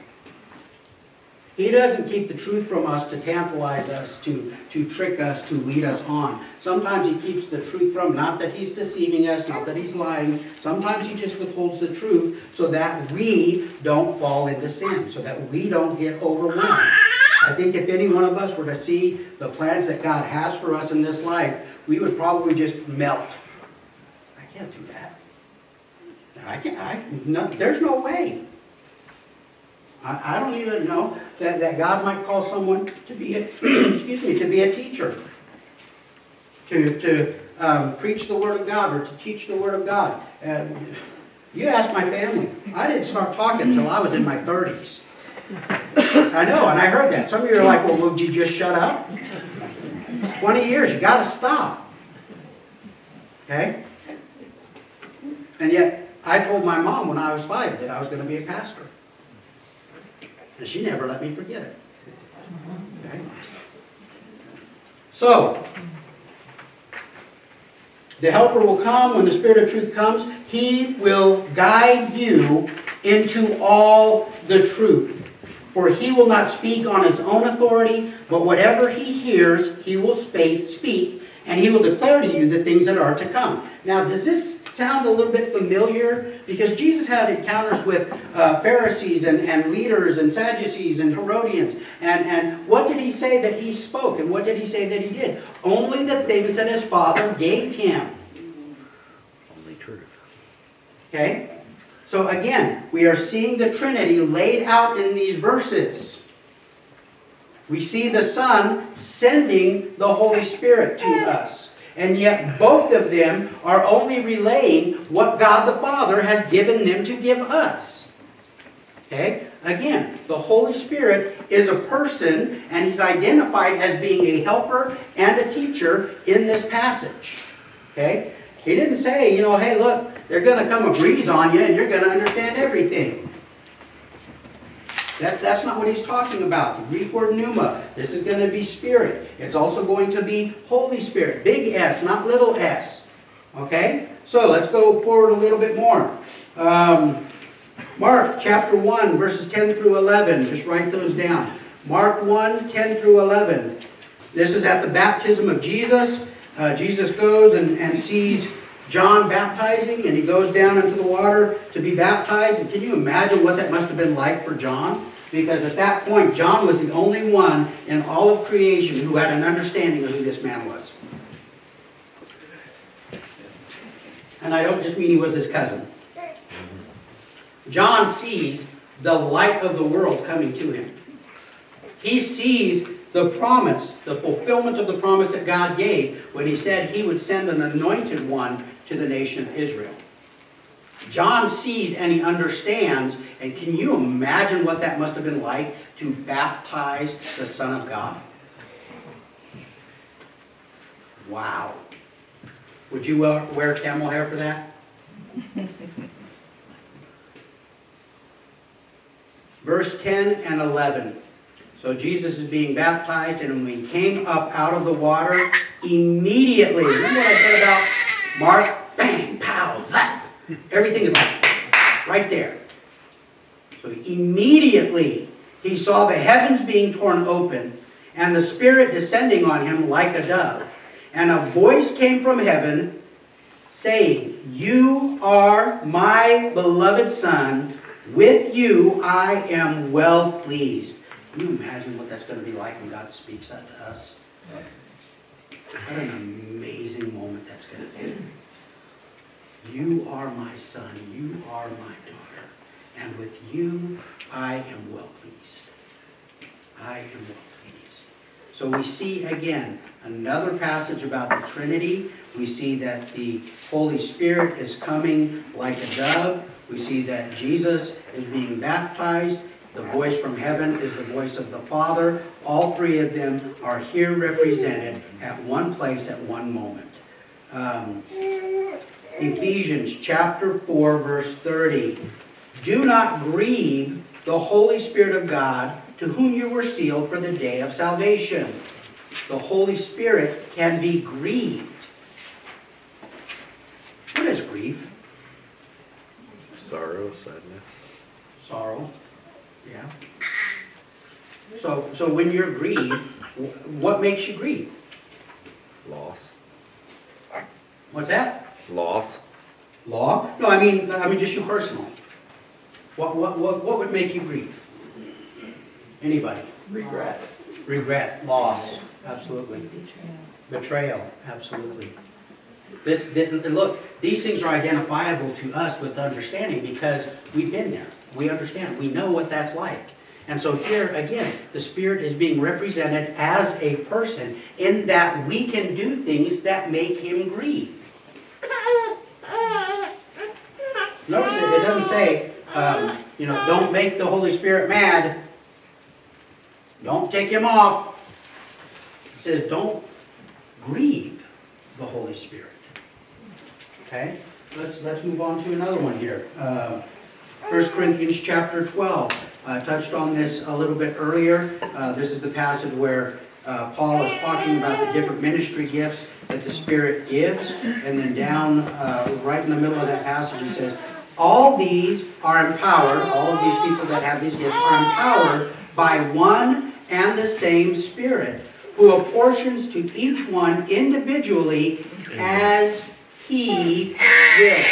Speaker 1: He doesn't keep the truth from us to tantalize us, to trick us, to lead us on. Sometimes he keeps the truth from, not that he's deceiving us, not that he's lying. Sometimes he just withholds the truth so that we don't fall into sin, so that we don't get overwhelmed. I think if any one of us were to see the plans that God has for us in this life, we would probably just melt. I can't do that. No, there's no way. I don't even know that God might call someone to be a, to be a teacher, to preach the Word of God or to teach the Word of God. You ask my family. I didn't start talking until I was in my 30s. I know, and I heard that. Some of you are like, well, would you just shut up? 20 years, you got to stop. Okay? And yet, I told my mom when I was 5 that I was going to be a pastor. And she never let me forget it. Okay? So, the Helper will come when the Spirit of truth comes. He will guide you into all the truth. For he will not speak on his own authority, but whatever he hears, he will speak, and he will declare to you the things that are to come. Now, does this sound a little bit familiar? Because Jesus had encounters with Pharisees and leaders and Sadducees and Herodians. And what did he say that he spoke? And what did he say that he did? Only the things that his Father gave him.
Speaker 4: Only truth.
Speaker 1: Okay? So again, we are seeing the Trinity laid out in these verses. We see the Son sending the Holy Spirit to us. And yet both of them are only relaying what God the Father has given them to give us. Okay? Again, the Holy Spirit is a person, and he's identified as being a helper and a teacher in this passage. Okay? He didn't say, hey, look, they're going to come a breeze on you and you're going to understand everything. That's not what he's talking about. The Greek word pneuma, this is going to be Spirit. It's also going to be Holy Spirit. Big S, not little s. Okay? So let's go forward a little bit more. Mark chapter 1, verses 10 through 11. Just write those down. Mark 1, 10 through 11. This is at the baptism of Jesus. Jesus goes and sees John baptizing, and he goes down into the water to be baptized. And can you imagine what that must have been like for John? Because at that point, John was the only one in all of creation who had an understanding of who this man was. And I don't just mean he was his cousin. John sees the light of the world coming to him. He sees the promise, the fulfillment of the promise that God gave when he said he would send an anointed one to the nation of Israel. John sees and he understands, and can you imagine what that must have been like to baptize the Son of God? Wow. Would you wear camel hair for that? verse 10 and 11. So Jesus is being baptized, and when he came up out of the water, immediately, remember what I said about Mark? Bang, pow, zap. Everything is like right there. So immediately he saw the heavens being torn open, and the Spirit descending on him like a dove. And a voice came from heaven, saying, "You are my beloved Son. With you I am well pleased." Can you imagine what that's going to be like when God speaks that to us? What an amazing moment that's going to be. You are my son, you are my daughter, and with you I am well pleased. I am well pleased. So we see again another passage about the Trinity. We see that the Holy Spirit is coming like a dove. We see that Jesus is being baptized. The voice from heaven is the voice of the Father. All three of them are here represented at one place at one moment. Ephesians chapter 4, verse 30. Do not grieve the Holy Spirit of God, to whom you were sealed for the day of salvation. The Holy Spirit can be grieved. What is grief?
Speaker 4: Sorrow, sadness.
Speaker 1: Sorrow. Yeah. So when you're grieved, what makes you grieve?
Speaker 4: Loss.
Speaker 1: What's that?
Speaker 4: Loss.
Speaker 1: Law? No, I mean just you personally. What would make you grieve? Anybody?
Speaker 5: Regret.
Speaker 1: Regret, loss, absolutely. Betrayal, absolutely. Look, these things are identifiable to us with understanding because we've been there. We understand. We know what that's like. And so here, again, the Spirit is being represented as a person in that we can do things that make him grieve. Notice it doesn't say, don't make the Holy Spirit mad. Don't take him off. It says, don't grieve the Holy Spirit. Okay? Let's move on to another one here. 1 Corinthians chapter 12. Touched on this a little bit earlier. This is the passage where Paul is talking about the different ministry gifts that the Spirit gives. And then down right in the middle of that passage he says, all these are empowered, all of these people that have these gifts are empowered by one and the same Spirit, who apportions to each one individually as he wills.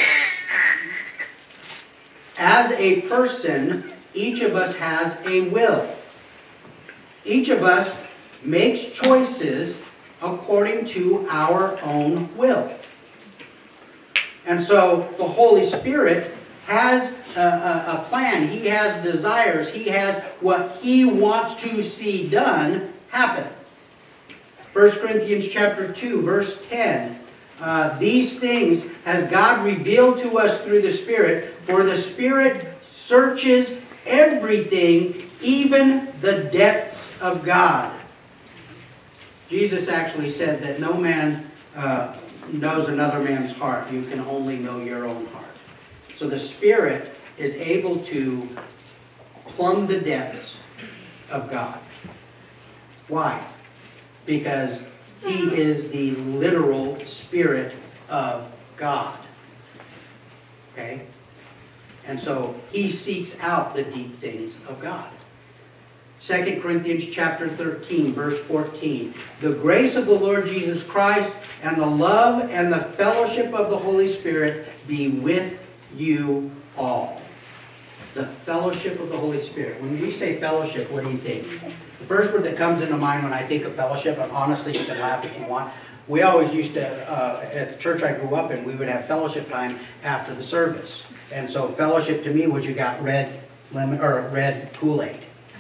Speaker 1: As a person, each of us has a will. Each of us makes choices according to our own will. And so the Holy Spirit has a plan. He has desires. He has what he wants to see done happen. 1 Corinthians chapter 2, verse 10. These things has God revealed to us through the Spirit, for the Spirit searches everything, even the depths of God. Jesus actually said that no man knows another man's heart. You can only know your own heart. So the Spirit is able to plumb the depths of God. Why? Because he is the literal Spirit of God. Okay? And so he seeks out the deep things of God. 2 Corinthians chapter 13, verse 14. The grace of the Lord Jesus Christ and the love and the fellowship of the Holy Spirit be with you all. The fellowship of the Holy Spirit. When we say fellowship, what do you think? The first word that comes into mind when I think of fellowship, and honestly you can laugh if you want, we always used to, at the church I grew up in, we would have fellowship time after the service. And so fellowship to me was you got red Kool-Aid.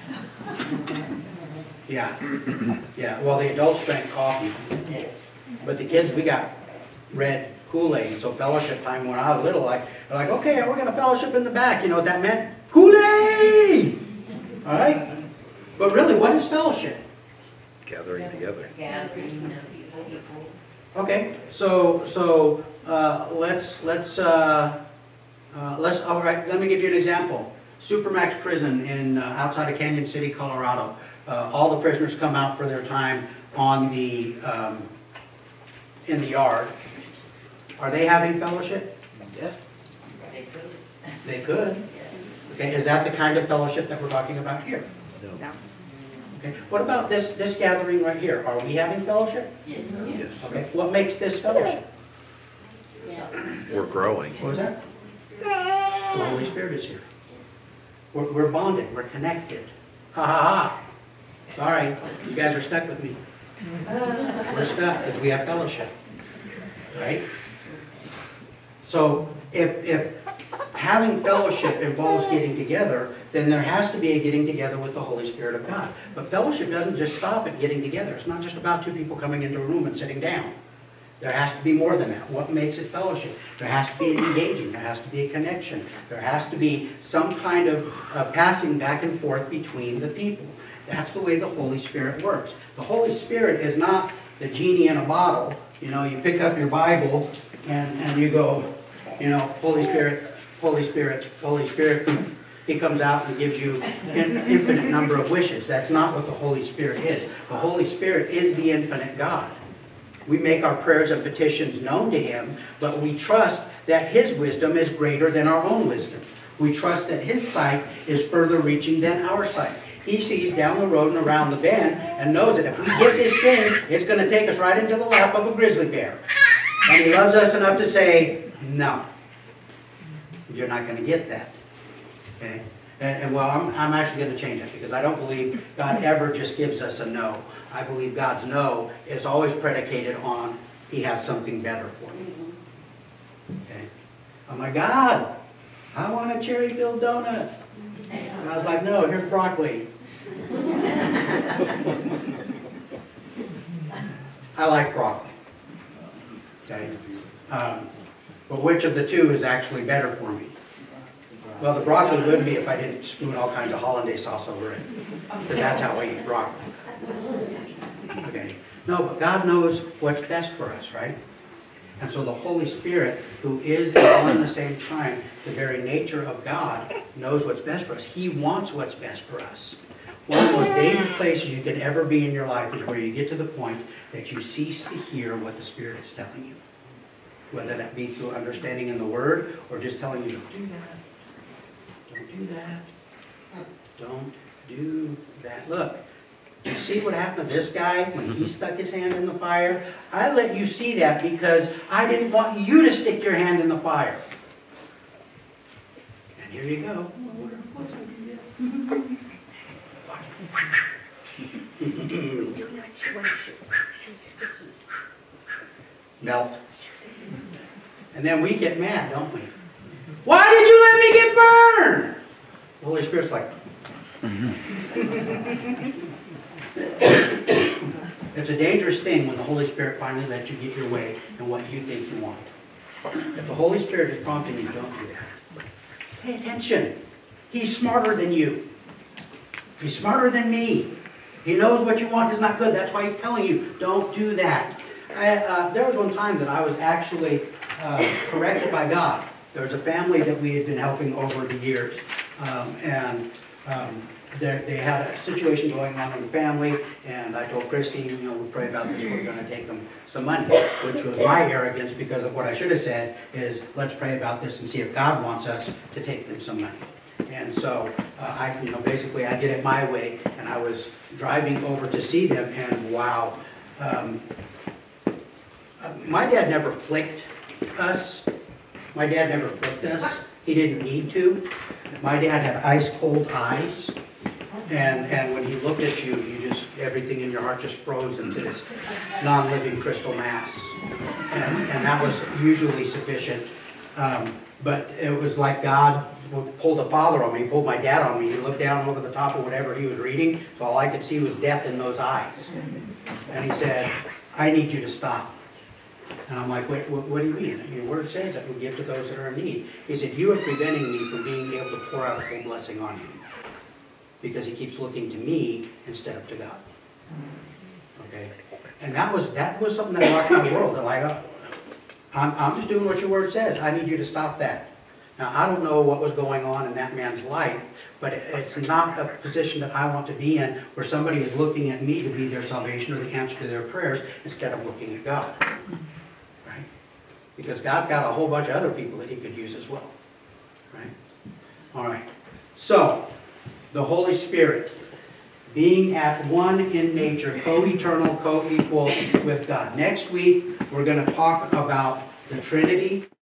Speaker 1: Yeah. Yeah. Well, the adults drank coffee. But the kids, we got red Kool-Aid. And so fellowship time when I was little, they're like, okay, we're going to fellowship in the back. You know what that meant? Kool-Aid! All right? But really, what is fellowship?
Speaker 4: Gathering together.
Speaker 6: Gathering people.
Speaker 1: Okay, let's all right, let me give you an example. Supermax prison in outside of Canyon City, Colorado. All the prisoners come out for their time on the in the yard. Are they having fellowship?
Speaker 5: Yeah.
Speaker 6: They could.
Speaker 1: They could. Okay, is that the kind of fellowship that we're talking about here?
Speaker 4: No.
Speaker 1: Okay. What about this gathering right here? Are we having fellowship?
Speaker 6: Yes.
Speaker 4: Yes.
Speaker 1: Okay. What makes this fellowship?
Speaker 4: We're growing.
Speaker 1: What was that? The Holy Spirit is here. We're bonded. We're connected. Ha ha ha. Sorry, you guys are stuck with me. We're stuck because we have fellowship. Right? So if having fellowship involves getting together, then there has to be a getting together with the Holy Spirit of God. But fellowship doesn't just stop at getting together. It's not just about two people coming into a room and sitting down. There has to be more than that. What makes it fellowship? There has to be an engaging. There has to be a connection. There has to be some kind of passing back and forth between the people. That's the way the Holy Spirit works. The Holy Spirit is not the genie in a bottle. You know, you pick up your Bible and you go, you know, Holy Spirit, Holy Spirit, Holy Spirit. He comes out and gives you an infinite number of wishes. That's not what the Holy Spirit is. The Holy Spirit is the infinite God. We make our prayers and petitions known to Him, but we trust that His wisdom is greater than our own wisdom. We trust that His sight is further reaching than our sight. He sees down the road and around the bend and knows that if we get this thing, it's going to take us right into the lap of a grizzly bear. And He loves us enough to say, no, you're not going to get that. Okay? And well, I'm actually going to change it because I don't believe God ever just gives us a no. I believe God's no is always predicated on He has something better for me. Okay? Oh my God, I want a cherry-filled donut. And I was like, no, here's broccoli. I like broccoli. Okay? But which of the two is actually better for me? Well, the broccoli would be if I didn't spoon all kinds of hollandaise sauce over it. Because that's how I eat broccoli. Okay. No, but God knows what's best for us, right? And so the Holy Spirit, who is and all at the same time the very nature of God, knows what's best for us. He wants what's best for us. One of the most dangerous places you can ever be in your life is where you get to the point that you cease to hear what the Spirit is telling you. Whether that be through understanding in the Word or just telling you, don't do that. Don't do that. Don't do that. Look. You see what happened to this guy when he stuck his hand in the fire? I let you see that because I didn't want you to stick your hand in the fire. And here you go. Melt. And then we get mad, don't we? Why did you let me get burned? The Holy Spirit's like, it's a dangerous thing when the Holy Spirit finally lets you get your way and what you think you want. If the Holy Spirit is prompting you, don't do that. Pay attention. He's smarter than you. He's smarter than me. He knows what you want is not good. That's why He's telling you, don't do that. There was one time that I was actually corrected by God. There was a family that we had been helping over the years. They had a situation going on in the family, and I told Christy, you know, we'll pray about this, we're going to take them some money, which was my arrogance because of what I should have said is, let's pray about this and see if God wants us to take them some money. And so, basically I did it my way, and I was driving over to see them, and wow. My dad never flicked us. My dad never flicked us. He didn't need to. My dad had ice cold eyes. And when he looked at you, everything in your heart just froze into this non-living crystal mass. And that was usually sufficient. But it was like God pulled a father on me, pulled my dad on me. He looked down over the top of whatever he was reading, so all I could see was death in those eyes. And He said, I need you to stop. And I'm like, wait, what do you mean? Your word says that we give to those that are in need. He said, you are preventing me from being able to pour out a full blessing on you. Because he keeps looking to me instead of to God. Okay? And that was something that rocked my world. I'm like, I'm just doing what your word says. I need you to stop that. Now, I don't know what was going on in that man's life, but it's not a position that I want to be in where somebody is looking at me to be their salvation or the answer to their prayers instead of looking at God. Right? Because God's got a whole bunch of other people that he could use as well. Right? All right. So, the Holy Spirit, being at one in nature, co-eternal, co-equal with God. Next week, we're going to talk about the Trinity.